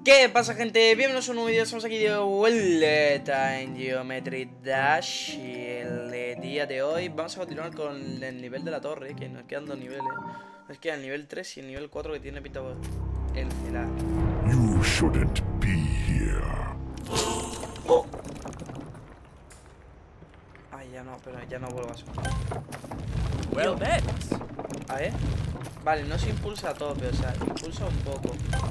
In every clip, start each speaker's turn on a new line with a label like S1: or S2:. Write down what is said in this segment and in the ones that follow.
S1: ¿Qué pasa, gente? Bienvenidos a un nuevo vídeo. Estamos aquí de vuelta en Geometry Dash. Y el día de hoy vamos a continuar con el nivel de la torre, que nos quedan dos niveles. Nos queda el nivel 3 y el nivel 4, que tiene pinta el celar.
S2: You shouldn't be here.
S1: ¡Oh! Ay, ya no, pero ya no vuelvo a sonar.
S3: Well met.
S1: A ver. Vale, no se impulsa a tope, o sea, impulsa un poco.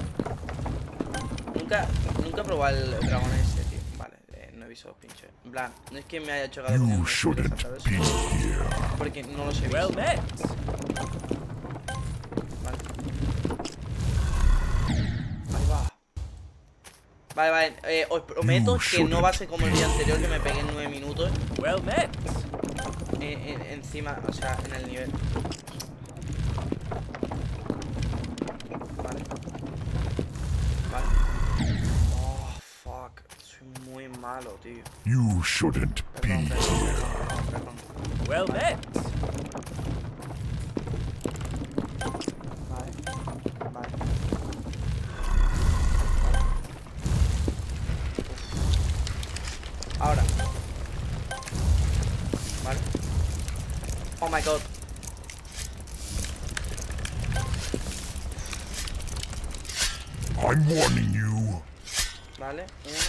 S1: Nunca he probado el dragón ese, tío. Vale, no he visto los pinchos. En plan, no es que me haya chocado con
S2: You
S1: el
S2: shouldn't be here.
S1: porque no los he visto.
S3: Well met.
S1: Vale. Ahí va. Vale, os prometo que no va a ser como el día anterior, que me pegué en 9 minutos
S3: Well met.
S1: encima, o sea, en el nivel. Vale. Vale. Oh, fuck. Soy muy malo, tío.
S2: You shouldn't be
S1: Perdón,
S2: here.
S1: perdón.
S3: Well met.
S1: Vale. Vale. Ahora. Vale. Oh my god.
S2: I'm warning you.
S1: Vale,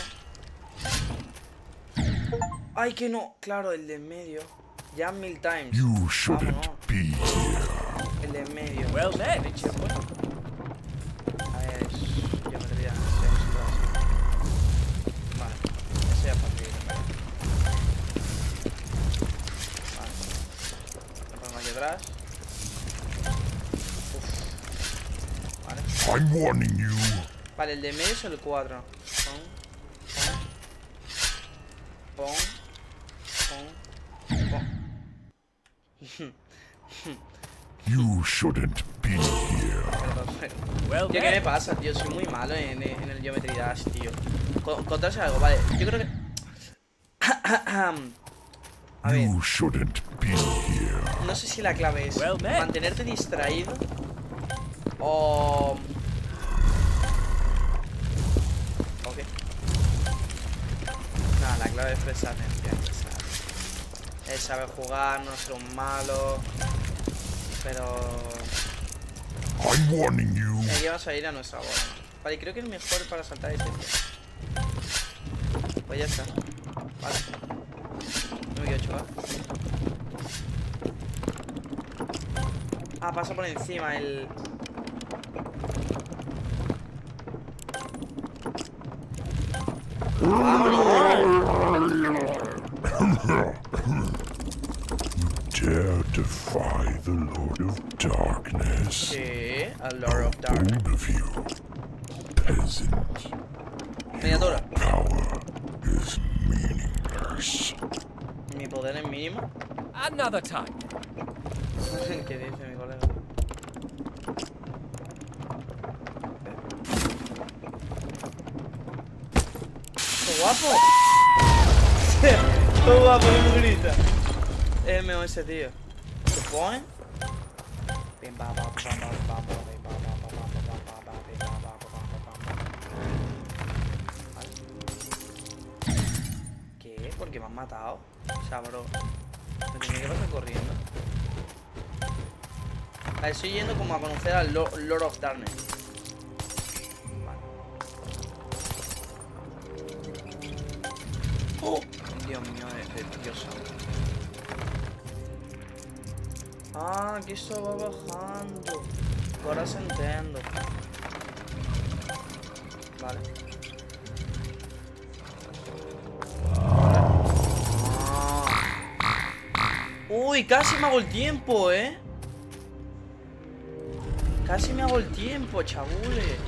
S1: Ay, que no. Claro, el de en medio. Ya 1000 times.
S2: You shouldn't
S1: Vámonos.
S2: be here.
S1: El de en medio.
S3: Well met.
S1: Richie, pues. A ver, es geometría. Vale. Ese ya fácil. Vale. Lo ponemos aquí atrás. Uf. Vale.
S2: I'm warning you.
S1: Vale, el de medio es el 4. Pon.
S2: You shouldn't be here.
S1: Perdón.
S3: Well
S1: Tío, ¿qué me
S3: met.
S1: pasa, tío? Soy muy malo en el Geometry Dash, tío. Contarse algo, vale. Yo creo que... A ver,
S2: You shouldn't be here.
S1: no sé si la clave es
S3: Well met.
S1: mantenerte distraído o... Ok. Nada, la clave es prestar atención. Es saber jugar, no ser un malo. Pero...
S2: I'm warning you.
S1: Aquí vamos a ir a nuestra bola. Vale, creo que es mejor para saltar ese, tío. Pues ya está. Vale. No me quiero chocar. Ah, pasa por encima el...
S2: Dare defy the Lord of Darkness.
S1: Sí, a Lord of Darkness.
S2: Bold of you, peasant.
S1: Miniatura.
S2: Power is meaningless.
S1: Mi poder es mínimo.
S3: Another time.
S1: ¿Qué dice mi colega? ¡Qué guapo! ¡Qué guapo! ¡Qué grita! Es el mejor ese tío. ¿Se pone? ¿Qué? ¿Por qué me han matado? O sea, bro, me tenía que pasar corriendo. Vale, estoy yendo como a conocer al Lord of Darkness. Vale. ¡Oh! Dios mío, Dios santo. Ah, aquí esto va bajando. Ahora se entiendo. Vale. Uy, casi me hago el tiempo, Casi me hago el tiempo, chabule.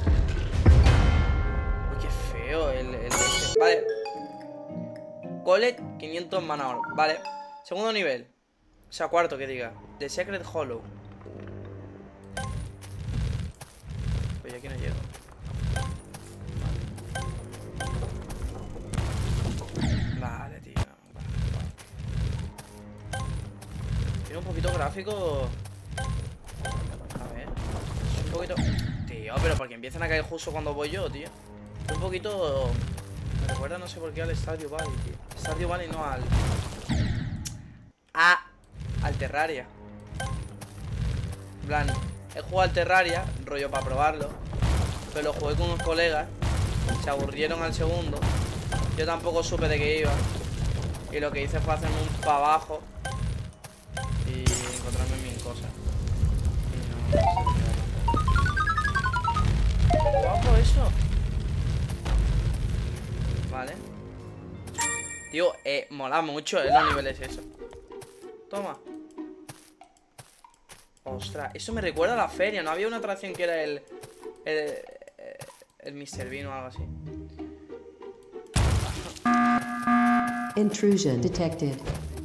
S1: Uy, qué feo este. Vale. Collect 500 mana oro. Vale. Segundo nivel. O sea, cuarto, que diga. The Secret Hollow. Pues yo aquí no llego. Vale, tío. Tiene un poquito gráfico. A ver. Un poquito. Tío, pero pero porque empiezan a caer justo cuando voy yo, tío. Un poquito... Me recuerda, no sé por qué, al Stardew Valley, tío. Stardew Valley no al... al Terraria. En plan, he jugado al Terraria, rollo para probarlo. Pero lo jugué con unos colegas. Se aburrieron al segundo. Yo tampoco supe de qué iba. Y lo que hice fue hacerme un pa' abajo y encontrarme mil cosas. Y no sé. ¡Qué guapo eso! Vale. Tío, mola mucho, los niveles eso. Toma. Ostras, eso me recuerda a la feria. ¿No había una atracción que era el Mr. Bean o algo así?
S4: Intrusion detected.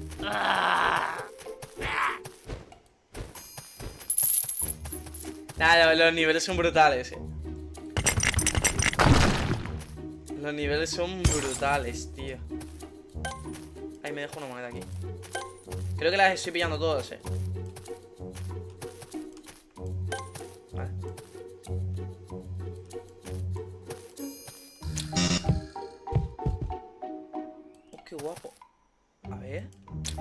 S1: Nada, los niveles son brutales, Los niveles son brutales, tío. Ahí me dejo una moneda aquí. Creo que las estoy pillando todas, Vale. Oh, qué guapo. A ver.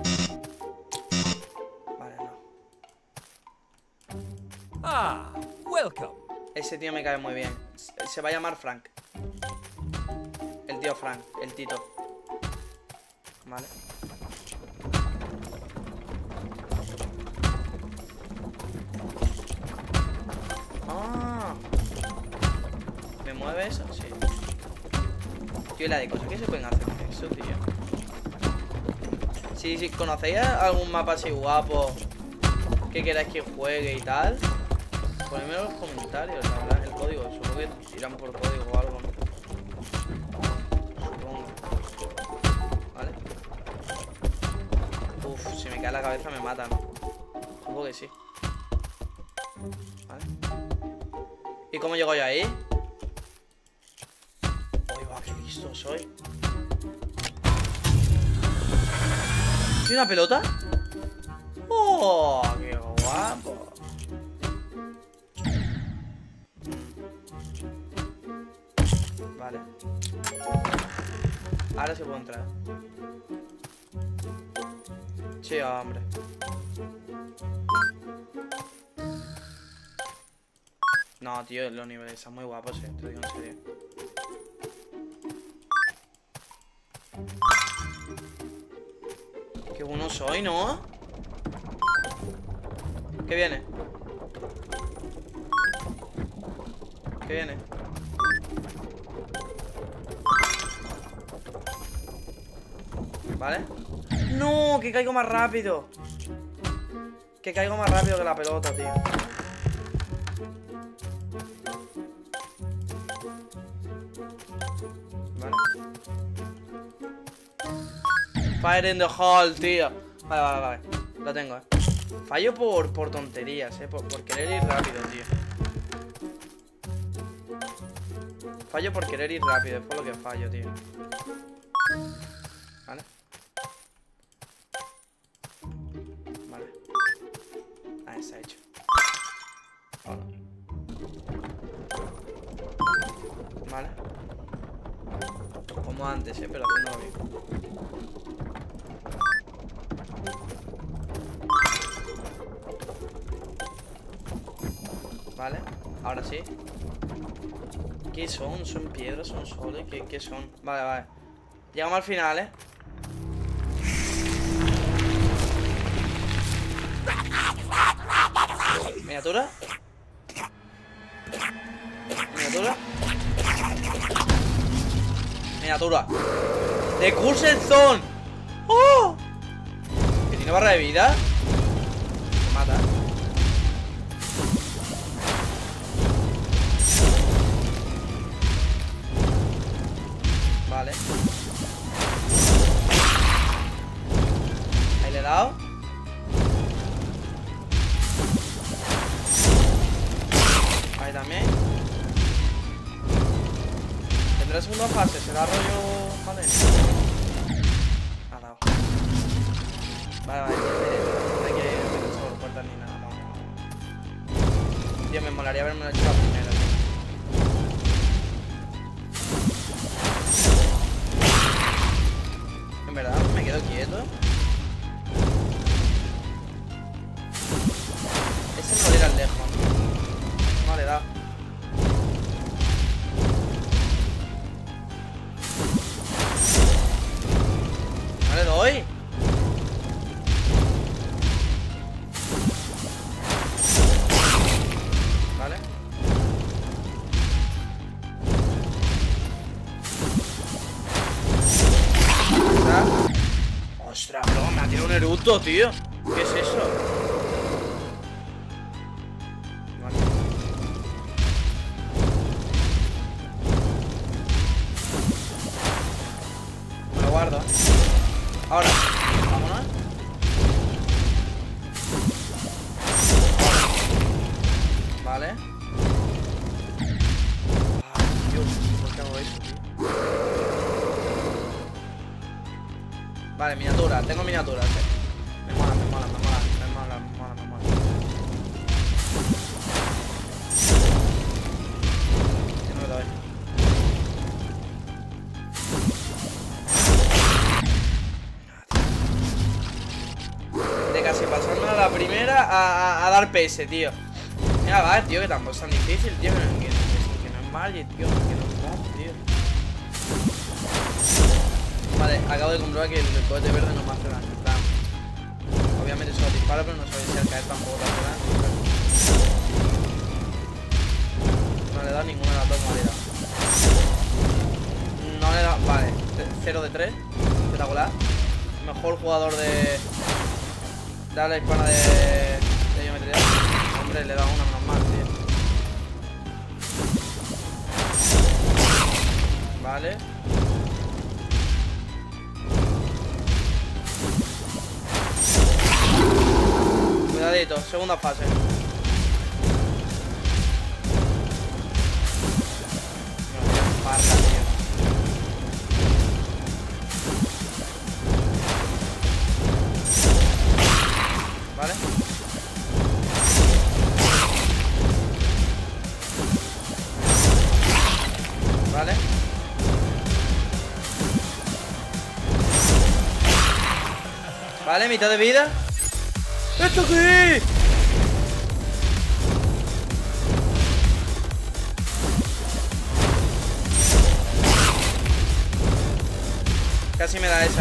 S1: Vale, no.
S3: Ah, welcome.
S1: Ese tío me cae muy bien. Se va a llamar Frank. El tío Frank, el Tito. Vale. Ah. ¿Me mueve eso? Sí. Tío, la de cosas que se pueden hacer con eso, tío. Si conocéis algún mapa así guapo que queráis que juegue y tal, ponedmelo en los comentarios, la verdad, el código. Supongo que irán por código o algo, ¿no? Supongo. Vale. Uf, si me cae la cabeza me matan. Supongo que sí. Vale. ¿Y cómo llego yo ahí? Uy, va, qué listo soy. ¿Tiene una pelota? ¡Oh! ¡Qué guapo! Vale. Ahora sí puedo entrar. Sí, hombre. No, tío, los niveles están muy guapos, te digo en serio. Qué bueno soy, ¿no? ¿Qué viene? ¿Qué viene? ¿Vale? ¡No! ¡Que caigo más rápido! Que caigo más rápido que la pelota, tío. Vale. Fire in the hole, tío. Vale. Lo tengo, Fallo por tonterías, por querer ir rápido, tío. Fallo por querer ir rápido, es por lo que fallo, tío. Vale. Vale. Ahí está hecho. Hola. Vale. Como antes, pero haciendo bien. Vale, ahora sí. ¿Qué son? ¿Son piedras? ¿Son soles? ¿Qué son? Vale. Llegamos al final, ¿Miniatura? Miniatura de Cursed Zone. ¡Oh! ¿Que tiene barra de vida? Me mata. Vale. Ahí le he dado. Ahí también. Tendrá segunda fase, será rollo. Vale. Ha dado. Vale. No hay que meterse por puertas ni nada. Vamos. Tío, me molaría haberme hecho la primera. Naruto, tío. ¿Qué es eso? Vale. Me lo guardo. Ahora, vámonos. Vale. Ay, Dios, ¿por qué hago eso, tío? Vale, miniatura, tengo miniaturas, Me mola. Yo no le doy. De casi pasarme a la primera a dar PS, tío. Mira, va, tío, que tampoco es tan difícil, tío. Que no es Magic, tío. Que no es mob, tío. Vale, acabo de comprobar que el cohete verde no me hace daño. Obviamente solo disparo, pero no sabéis si al caer tampoco te hace daño. No le he dado ninguna de las dos modalidades. No le he dado. Vale, 0 de 3. Espectacular. Mejor jugador de la hispana de geometría. Hombre, le he dado una menos mal, tío. Vale. Cuidadito, segunda fase. Parra, tío. Vale. Vale. Vale, mitad de vida. ¿Esto qué? Casi me da esa,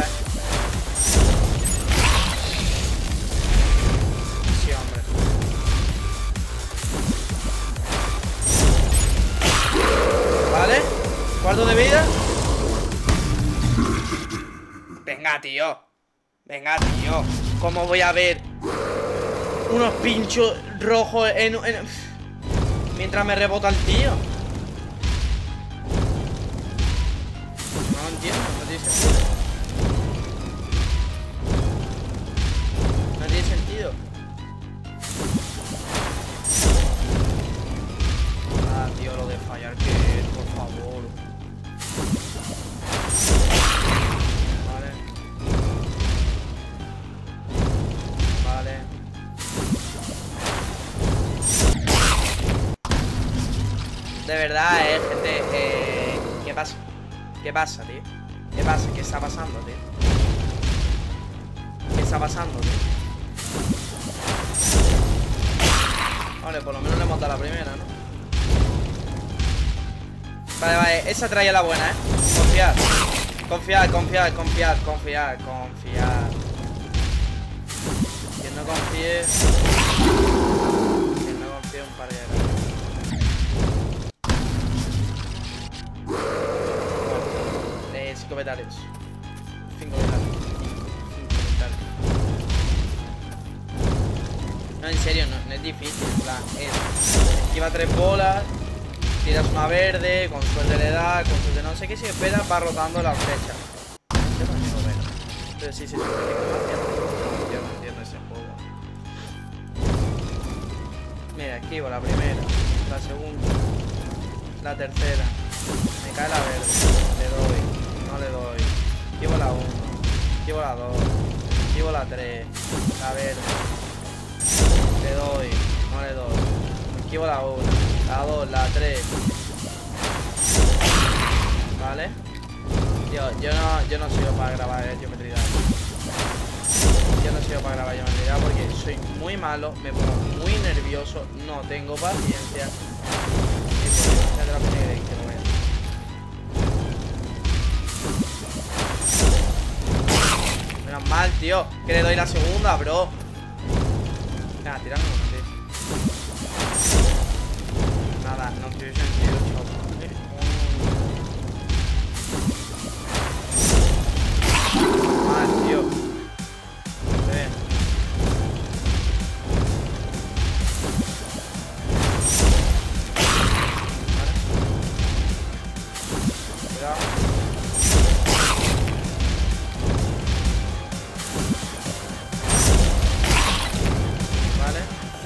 S1: Sí, hombre. Vale. Cuarto de vida. Venga, tío. Venga, tío. ¿Cómo voy a ver unos pinchos rojos mientras me rebota el tío? No lo entiendo, no tiene sentido. No tiene sentido. Ah, tío, lo de fallar que es, por favor. Vale. Vale. De verdad, gente, ¿qué pasa? ¿Qué pasa, tío? ¿Qué pasa? ¿Qué está pasando, tío? ¿Qué está pasando, tío? Vale, por lo menos le hemos dado la primera, ¿no? Vale, vale, esa traía la buena, Confiar. Confiar. Quien no confíe un par de horas. Bueno, 5 petales. 5 petales. 5 petales. No, en serio, no es difícil. En plan, esquiva 3 bolas, tiras una verde, con suerte le da, con suerte no sé qué, si espera va rotando la flecha. Yo no entiendo ver. Pero sí, yo no entiendo ese juego. Mira, esquivo la primera, la segunda, la tercera. Me cae la verde, le doy, no le doy. Esquivo la 1, esquivo la 2, esquivo la 3, la verde. Le doy, no le doy. Esquivo la 1, la 2, la 3. Vale. Yo no sirvo para grabar geometría. Yo no sirvo para grabar geometría porque soy muy malo, me pongo muy nervioso, no tengo paciencia. Y por eso de la pena que no voy a hacer. Menos mal, tío, que le doy la segunda, bro. Nada, tirando una, tío. Nada, no tiene sentido, chaval. Mal, tío. Cuidado. Vale.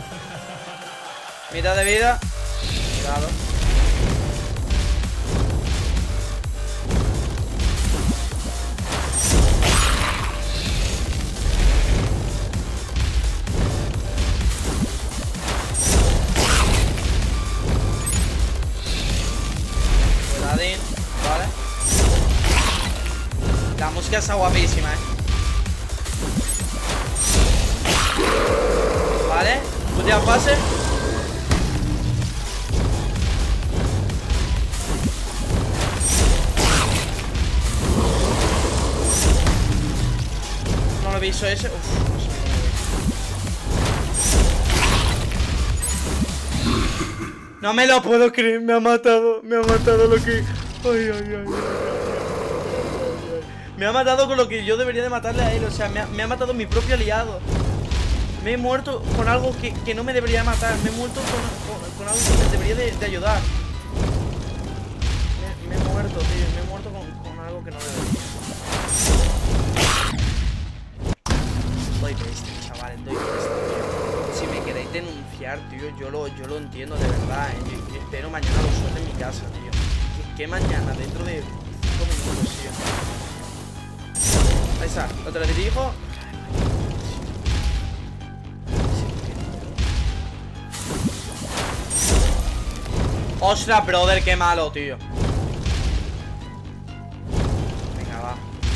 S1: Mitad de vida. Cuidado. Cuidadín. Vale. La música está guapísima, Vale. Última fase. No lo he visto ese. Uf, no sé cómo lo he visto. No me lo puedo creer, me ha matado lo que... Ay. Me ha matado con lo que yo debería de matarle a él, o sea, me ha matado mi propio aliado. Me he muerto con algo que no me debería matar, me he muerto con algo que me debería de ayudar. Me he muerto, tío, me he muerto con algo que no debería. Estoy bestia, chaval, estoy bestia, tío. Si me queréis denunciar, tío, yo lo entiendo de verdad, Yo espero mañana lo suelte en mi casa, tío. ¿Qué mañana? Dentro de 5 minutos, tío. Ahí está, lo teledirijo. ¡Ostras, brother! ¡Qué malo, tío! Venga, va.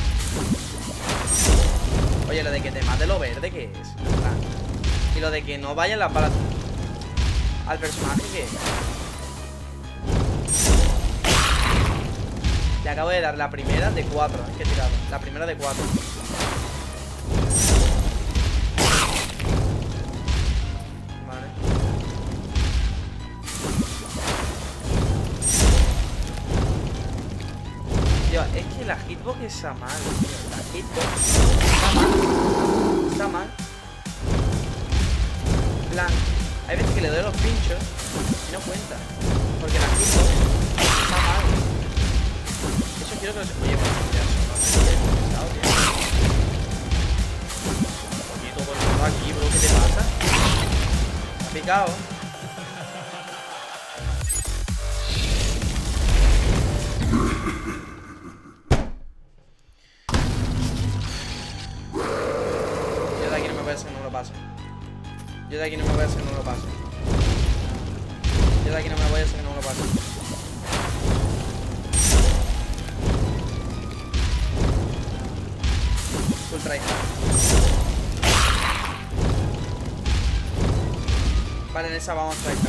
S1: Oye, lo de que te mate lo verde, ¿qué es? Y lo de que no vayan las balas al personaje, ¿qué es? Le acabo de dar la primera de 4. Es que he tirado. La primera de 4. Vale. Tío, es que la hitbox está mal, tío. La hitbox está mal. En plan, hay veces que le doy los pinchos y no cuenta. Porque la hitbox está mal. Eso quiero que lo... Oye, pues ya son Oye, todo el mundo aquí, bro, ¿qué te pasa? ¿Me ha picado? Yo de aquí no me voy a hacer que no lo pase. Yo de aquí no me voy a hacer que no lo pase. Yo de aquí no me voy a hacer que no lo pase. Ultra hija. Vale, en esa vamos a traer.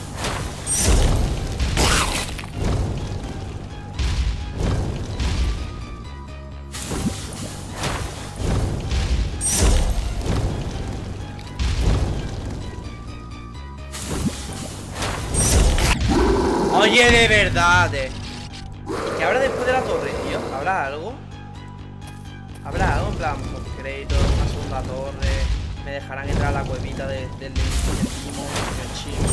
S1: Oye, de verdad, ¿Y qué habrá después de la torre, tío? ¿Habrá algo? ¿Habrá algo? En plan, crédito, una segunda torre. Me dejarán entrar a la cuevita del Timo, del Chimo.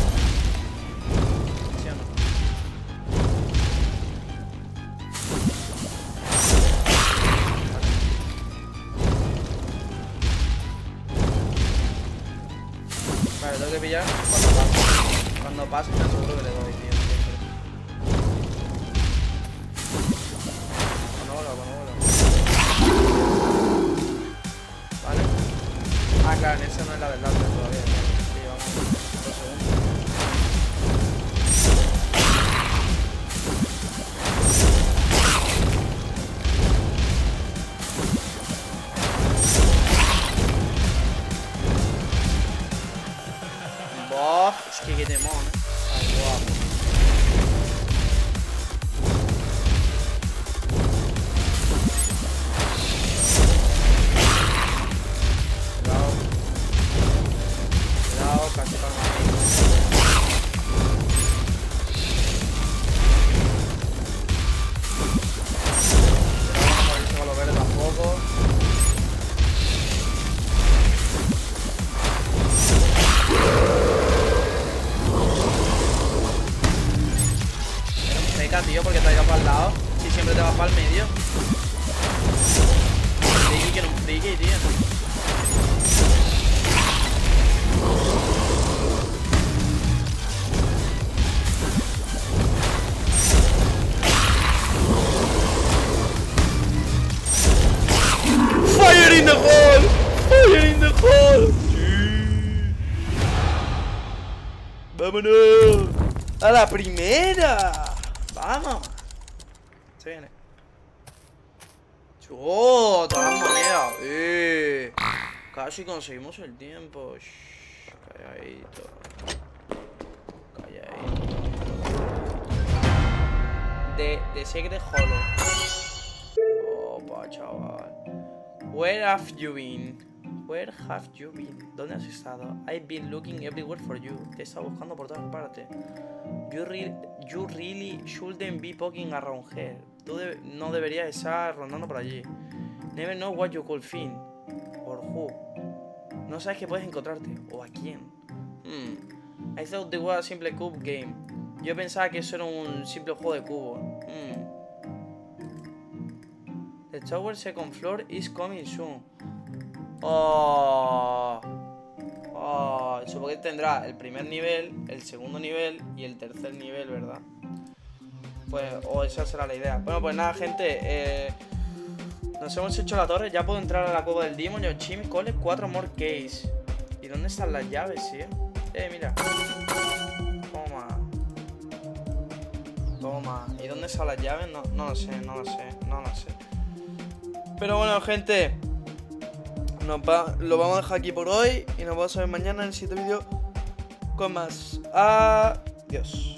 S1: ¿Sí o no? Vale, tengo que pillar cuando pase. Cuando pase me aseguro que le doy, tío. Vale. Ah, claro, en esa no es la verdad todavía. Sí, vamos. 2 segundos. Bof, es que qué demon, Ay, guapo. Cuidado, casi para el Cuidado, no verde tampoco. Tío, porque te ha ido para el lado. siempre te vas para el medio. Friki que no un friki, tío. Fire in the hole! Fire in the hole! Sí. ¡Vámonos! ¡A la primera! ¡Vamos! Se viene. ¡Oh! Todas las monedas. Casi conseguimos el tiempo. Shh, calladito. Calladito. De Secret Hollow. Opa, chaval. Where have you been? Where have you been? ¿Dónde has estado? I've been looking everywhere for you. Te he estado buscando por todas partes. You really shouldn't be poking around here. Tú no deberías estar rondando por allí. Never know what you could find. Or who. No sabes qué puedes encontrarte. O a quién. I thought it was a simple cube game. Yo pensaba que eso era un simple juego de cubo. The tower second floor is coming soon. Supongo que tendrá el primer nivel, el segundo nivel y el tercer nivel, ¿verdad? Pues, o esa será la idea. Bueno, pues nada, gente. Nos hemos hecho la torre. Ya puedo entrar a la cueva del Demon. Yoshimi, cole 4 more keys. ¿Y dónde están las llaves, tío? Mira. Toma. Toma. ¿Y dónde están las llaves? No lo sé. Pero bueno, gente, lo vamos a dejar aquí por hoy y nos vamos a ver mañana en el siguiente vídeo con más. Adiós.